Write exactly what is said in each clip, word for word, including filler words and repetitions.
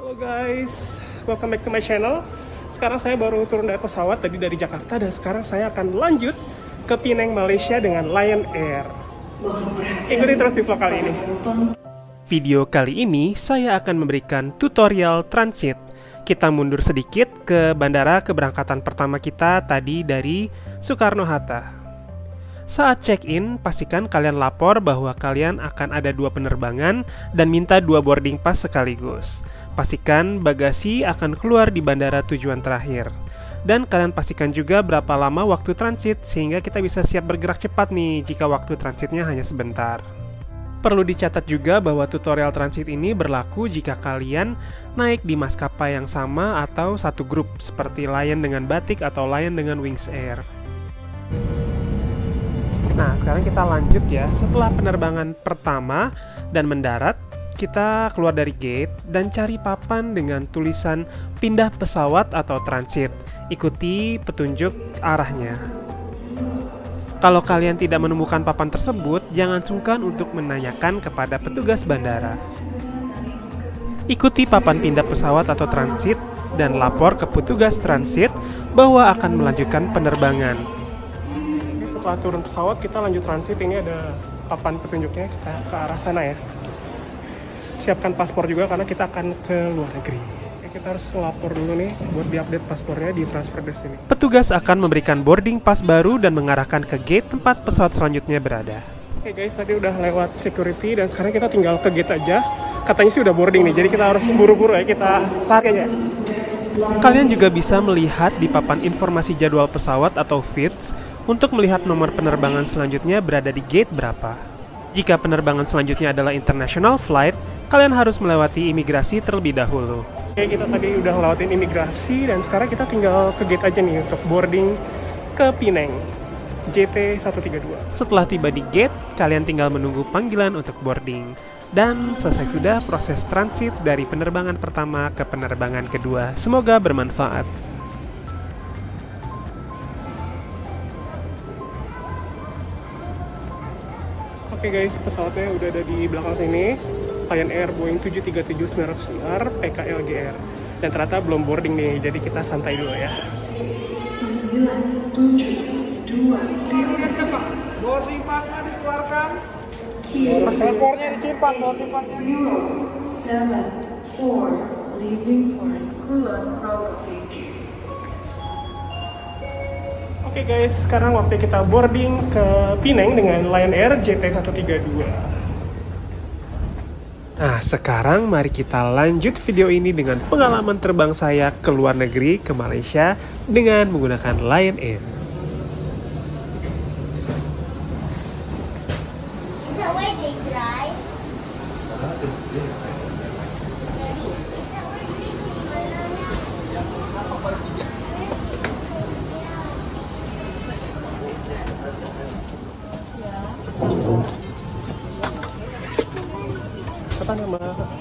Halo guys, welcome back to my channel. Sekarang saya baru turun dari pesawat tadi dari Jakarta dan sekarang saya akan lanjut ke Penang, Malaysia dengan Lion Air. Ikuti terus di vlog kali ini. Video kali ini saya akan memberikan tutorial transit. Kita mundur sedikit ke bandara keberangkatan pertama kita tadi dari Soekarno-Hatta. Saat check-in, pastikan kalian lapor bahwa kalian akan ada dua penerbangan dan minta dua boarding pass sekaligus. Pastikan bagasi akan keluar di bandara tujuan terakhir. Dan kalian pastikan juga berapa lama waktu transit sehingga kita bisa siap bergerak cepat nih jika waktu transitnya hanya sebentar. Perlu dicatat juga bahwa tutorial transit ini berlaku jika kalian naik di maskapai yang sama atau satu grup seperti Lion dengan Batik atau Lion dengan Wings Air. Nah, sekarang kita lanjut ya. Setelah penerbangan pertama dan mendarat, kita keluar dari gate dan cari papan dengan tulisan pindah pesawat atau transit. Ikuti petunjuk arahnya. Kalau kalian tidak menemukan papan tersebut, jangan sungkan untuk menanyakan kepada petugas bandara. Ikuti papan pindah pesawat atau transit dan lapor ke petugas transit bahwa akan melanjutkan penerbangan. Setelah turun pesawat, kita lanjut transit. Ini ada papan petunjuknya, kita ke arah sana ya. Siapkan paspor juga karena kita akan ke luar negeri. Kita harus lapor dulu nih buat diupdate paspornya di transfer desk ini. Petugas akan memberikan boarding pass baru dan mengarahkan ke gate tempat pesawat selanjutnya berada. Oke guys, tadi udah lewat security dan sekarang kita tinggal ke gate aja. Katanya sih udah boarding nih, jadi kita harus buru-buru ya, kita lari aja. Kalian juga bisa melihat di papan informasi jadwal pesawat atau feeds untuk melihat nomor penerbangan selanjutnya berada di gate berapa. Jika penerbangan selanjutnya adalah international flight, kalian harus melewati imigrasi terlebih dahulu. Oke, kita tadi udah ngelewatin imigrasi dan sekarang kita tinggal ke gate aja nih untuk boarding ke Penang, J T seratus tiga puluh dua. Setelah tiba di gate, kalian tinggal menunggu panggilan untuk boarding. Dan selesai sudah proses transit dari penerbangan pertama ke penerbangan kedua. Semoga bermanfaat. Oke guys, pesawatnya udah ada di belakang sini. Lion Air Boeing tujuh tiga tujuh sembilan ratus E R P K L G R. Dan ternyata belum boarding nih, jadi kita santai dulu ya. sembilan tujuh dua Boarding pass-nya dikeluarkan. Paspornya disimpan, boarding pass-nya. zero seven four leaving for Kulon Progo. Oke guys, sekarang waktu kita boarding ke Penang dengan Lion Air J T seratus tiga puluh dua. Nah, sekarang mari kita lanjut video ini dengan pengalaman terbang saya ke luar negeri, ke Malaysia, dengan menggunakan Lion Air. Apa nama?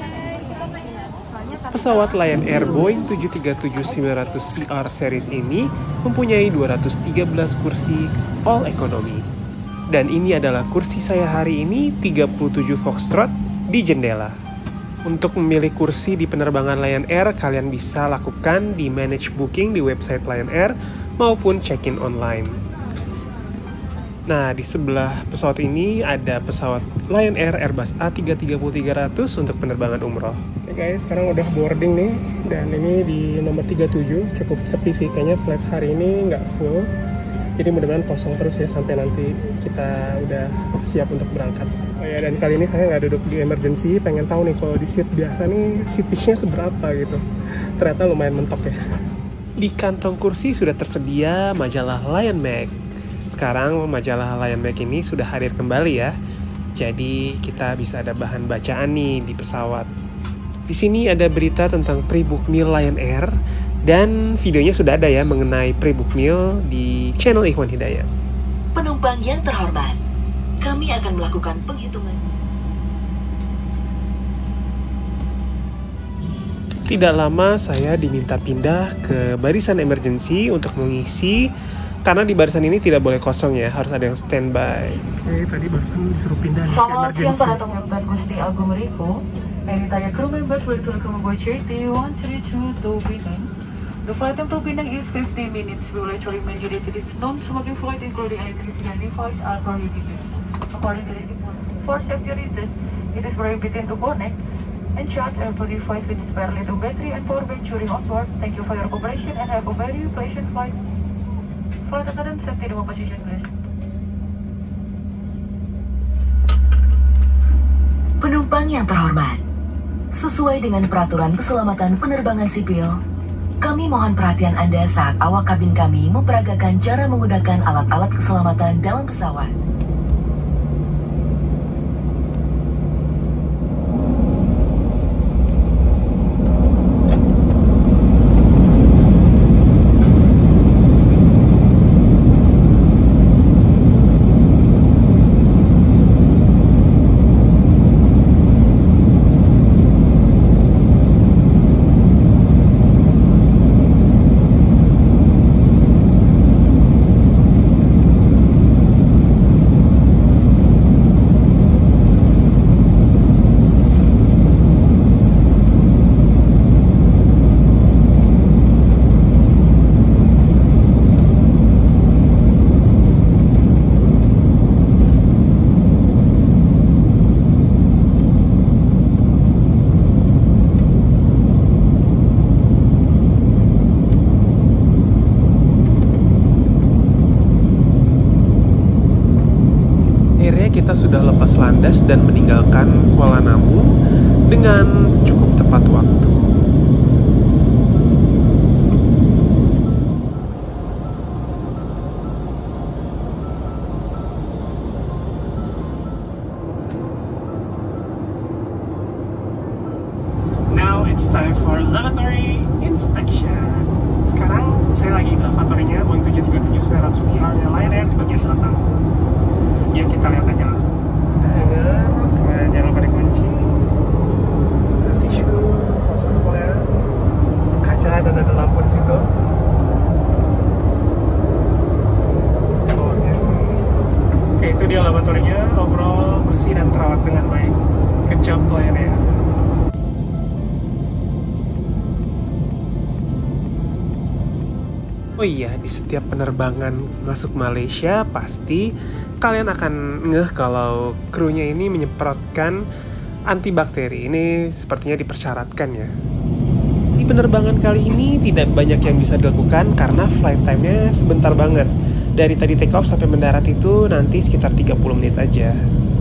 Pesawat Lion Air Boeing tujuh tiga tujuh sembilan ratus E R series ini mempunyai dua ratus tiga belas kursi all economy. Dan ini adalah kursi saya hari ini, tiga puluh tujuh Foxtrot di jendela. Untuk memilih kursi di penerbangan Lion Air, kalian bisa lakukan di manage booking di website Lion Air maupun check-in online. Nah, di sebelah pesawat ini ada pesawat Lion Air Airbus A tiga tiga nol tiga ratus untuk penerbangan umroh. Oke guys, sekarang udah boarding nih. Dan ini di nomor tiga puluh tujuh, cukup sepi sih. Kayaknya flight hari ini nggak full. Jadi mudah-mudahan kosong terus ya sampai nanti kita udah siap untuk berangkat. Oh ya, dan kali ini saya nggak duduk di emergency. Pengen tahu nih kalau di seat biasa nih, seat pitch-nya seberapa gitu. Ternyata lumayan mentok ya. Di kantong kursi sudah tersedia majalah Lion Mag. Sekarang majalah Lion Mag ini sudah hadir kembali ya. Jadi kita bisa ada bahan bacaan nih di pesawat. Di sini ada berita tentang pre-book meal Lion Air dan videonya sudah ada ya mengenai pre-book meal di channel Ikhwan Hidayat. Penumpang yang terhormat, kami akan melakukan penghitungan. Tidak lama saya diminta pindah ke barisan emergency untuk mengisi Karena di barisan ini tidak boleh kosong ya, harus ada yang standby. Oke, tadi barusan disuruh pindah nih ke Selamat siang para emergency. teman-teman Gusti Agung Rico. And entire crew members will welcome aboard J T one three two to Penang. The flight time to Penang is fifteen minutes. We will actually remind you that it is non-smoking flight including electricity and device are prohibited. According to this information, for safety reasons, it is prohibited to connect and charge every device with spare little battery and power bank during on board. Thank you for your cooperation and have a very pleasant flight. Flight attendant safety demo position please. Penumpang yang terhormat, sesuai dengan peraturan keselamatan penerbangan sipil, kami mohon perhatian Anda saat awak kabin kami memperagakan cara menggunakan alat-alat keselamatan dalam pesawat. Kita sudah lepas landas dan meninggalkan Kuala Namu dengan cukup tepat waktu. Now it's time for lavatory inspection. Sekarang saya lagi ke lavatorynya Boeing tujuh tiga tujuh sembilan ratus E R Lion Air di bagian selatan. Ya kita lihat aja langsung. Hanger, jangan lupa dikunci. Ada tisu, wastafel, kaca dan ada lampu di situ. Oke, itu dia lavatorynya. Overall bersih dan terawat dengan baik. Good job Lion Air. Oh iya, di setiap penerbangan masuk Malaysia pasti kalian akan ngeh kalau krunya ini menyemprotkan antibakteri. Ini sepertinya dipersyaratkan ya. Di penerbangan kali ini tidak banyak yang bisa dilakukan karena flight time-nya sebentar banget. Dari tadi take off sampai mendarat itu nanti sekitar tiga puluh menit aja.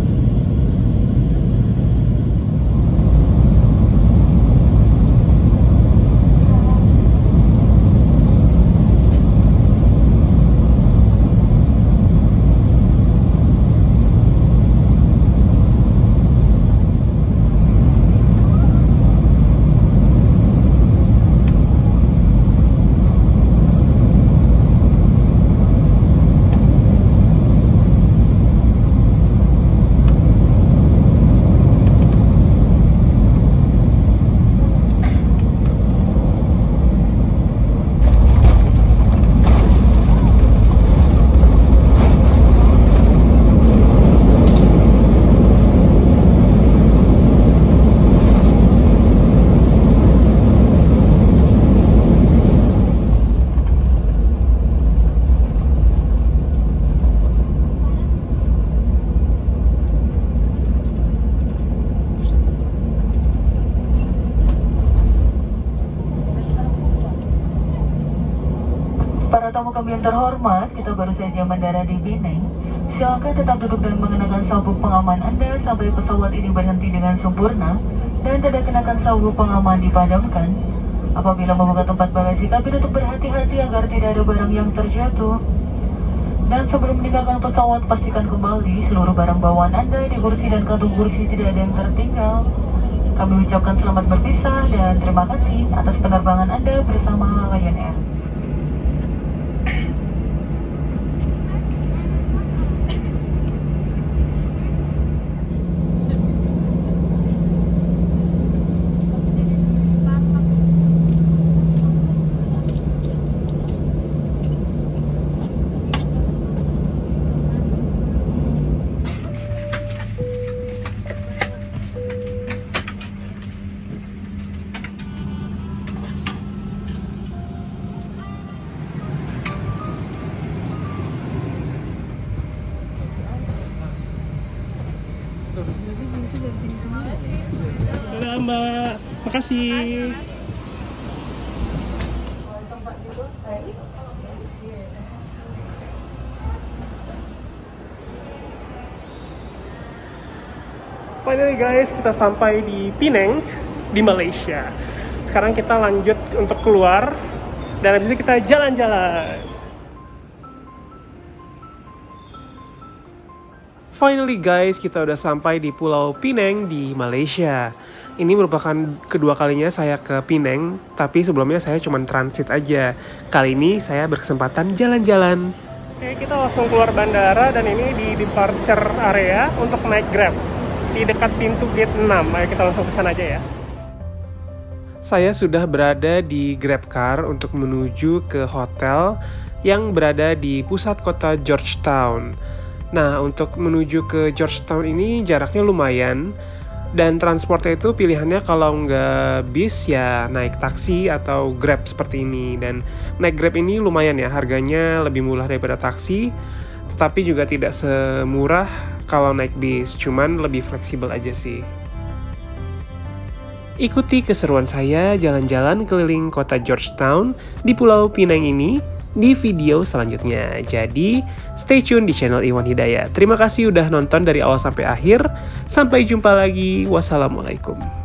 Tamu kami yang terhormat, kita baru saja mendarat di Penang. Silakan tetap duduk dan mengenakan sabuk pengaman Anda sampai pesawat ini berhenti dengan sempurna dan tidak kenakan sabuk pengaman dipadamkan. Apabila membuka tempat bagasi kabin untuk berhati-hati agar tidak ada barang yang terjatuh. Dan sebelum meninggalkan pesawat, pastikan kembali seluruh barang bawaan Anda di kursi dan kantung kursi tidak ada yang tertinggal. Kami ucapkan selamat berpisah dan terima kasih atas penerbangan Anda bersama Lion Air. Dadah Mbak, makasih. Finally guys, kita sampai di Penang, di Malaysia. Sekarang kita lanjut untuk keluar, dan habis itu kita jalan-jalan. Finally guys, kita udah sampai di Pulau Penang di Malaysia. Ini merupakan kedua kalinya saya ke Penang, tapi sebelumnya saya cuma transit aja. Kali ini saya berkesempatan jalan-jalan. Oke, kita langsung keluar bandara, dan ini di departure area untuk naik Grab. Di dekat pintu gate enam, ayo kita langsung ke sana aja ya. Saya sudah berada di GrabCar untuk menuju ke hotel yang berada di pusat kota Georgetown. Nah, untuk menuju ke Georgetown ini jaraknya lumayan, dan transportnya itu pilihannya kalau nggak bis ya naik taksi atau Grab seperti ini. Dan naik Grab ini lumayan ya, harganya lebih murah daripada taksi, tetapi juga tidak semurah kalau naik bis, cuman lebih fleksibel aja sih. Ikuti keseruan saya jalan-jalan keliling kota Georgetown di Pulau Penang ini di video selanjutnya. Jadi, stay tune di channel Iwan Hidayat. Terima kasih udah nonton dari awal sampai akhir. Sampai jumpa lagi. Wassalamualaikum.